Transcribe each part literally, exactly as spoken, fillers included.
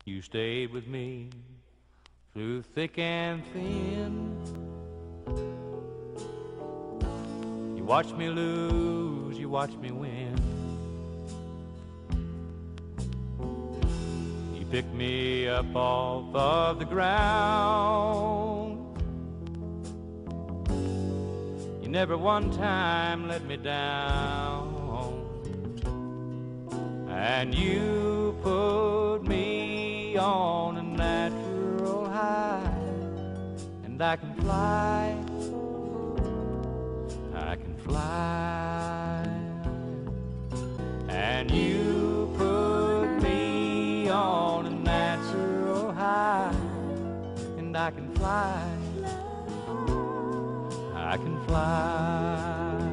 You stayed with me through thick and thin. You watched me lose, you watched me win. You picked me up off of the ground. You never one time let me down. And you put me on a natural high. And I can fly, I can fly. And you put me on a natural high. And I can fly, I can fly.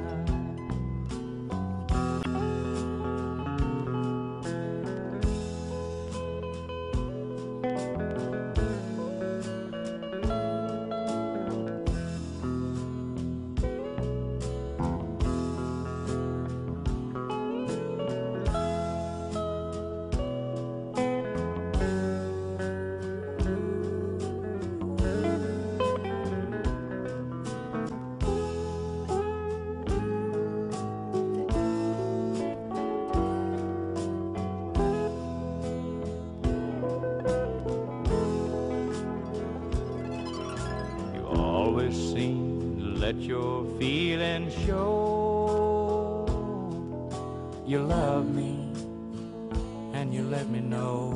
Always seem to let your feelings show. You love me and you let me know.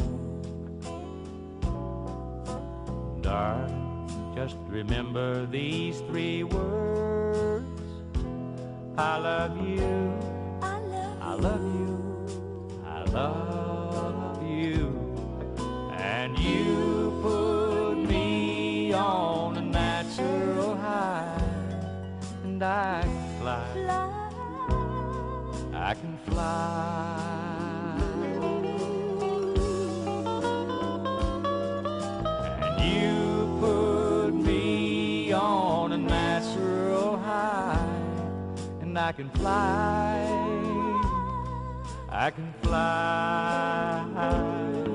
Darling, just remember these three words. I love you, I love you, I love you. And you put me on a natural high. And I can fly, I can fly. And you put me on a natural high. And I can fly, I can fly.